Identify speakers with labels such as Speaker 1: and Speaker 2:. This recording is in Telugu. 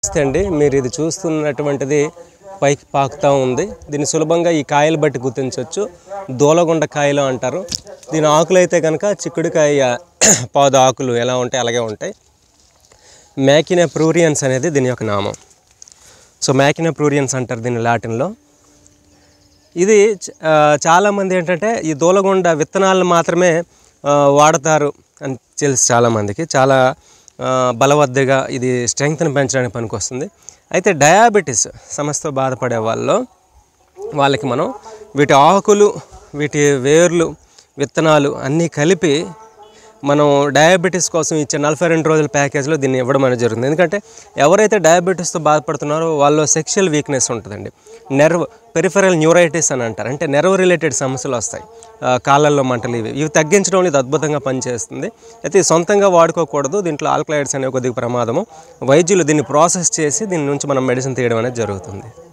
Speaker 1: అండి మీరు ఇది చూస్తున్నటువంటిది పైకి పాకుతూ ఉంది. దీన్ని సులభంగా ఈ కాయలు బట్టి గుర్తించవచ్చు. దూలగుండ కాయలు అంటారు. దీని ఆకులు అయితే కనుక చిక్కుడుకాయ పాదు ఆకులు ఎలా ఉంటాయి అలాగే ఉంటాయి. మ్యాకినా ప్రూరియన్స్ అనేది దీని యొక్క నామం. సో మ్యాకినా ప్రూరియన్స్ అంటారు దీన్ని లాటిన్లో. ఇది చాలామంది ఏంటంటే ఈ దూలగుండ విత్తనాలను మాత్రమే వాడతారు అని తెలుసు చాలామందికి. చాలా బలవద్దగా ఇది స్ట్రెంగ్త్ని పెంచడానికి పనికొస్తుంది. అయితే డయాబెటీస్ సమస్యతో బాధపడే వాళ్ళకి మనం వీటి ఆకులు, వీటి వేర్లు, విత్తనాలు అన్నీ కలిపి మనం డయాబెటీస్ కోసం ఇచ్చే 42 రోజుల ప్యాకేజ్లో దీన్ని ఇవ్వడం అనేది జరుగుతుంది. ఎందుకంటే ఎవరైతే డయాబెటీస్తో బాధపడుతున్నారో వాళ్ళలో సెక్షువల్ వీక్నెస్ ఉంటుందండి. నెర్వ్ పెరిఫెరల్ న్యూరైటిస్ అని అంటారు. అంటే నెర్వ్ రిలేటెడ్ సమస్యలు వస్తాయి, కాళ్ళల్లో మంటలు, ఇవి తగ్గించడంలో ఇది అద్భుతంగా పనిచేస్తుంది. అయితే సొంతంగా వాడుకోకూడదు. దీంట్లో ఆల్కలాయిడ్స్ అనేవి కొద్దిగా ప్రమాదము. వైద్యులు దీన్ని ప్రాసెస్ చేసి దీని నుంచి మనం మెడిసిన్ తీయడం అనేది జరుగుతుంది.